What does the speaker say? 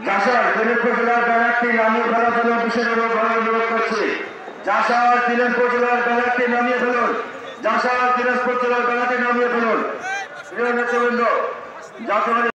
জাসার দিনাজপুর জেলার ব্যানারটি নামিয়ে ফেলার জন্য বিশেষভাবে অনুরোধ করছি। জাসার দিনাজপুর জেলার ব্যানারটি নামিয়ে ফেলুন। জাসার দিনাজপুর জেলার ব্যানারটি নামিয়ে ফেলুন। প্রিয় নেতৃবৃন্দ, জাতীয়